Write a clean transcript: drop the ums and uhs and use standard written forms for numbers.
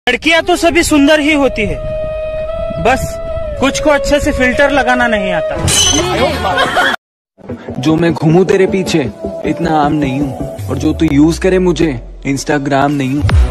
लड़कियां तो सभी सुंदर ही होती है, बस कुछ को अच्छे से फिल्टर लगाना नहीं आता। जो मैं घूमूं तेरे पीछे इतना आम नहीं हूँ, और जो तू यूज करे मुझे इंस्टाग्राम नहीं हूँ।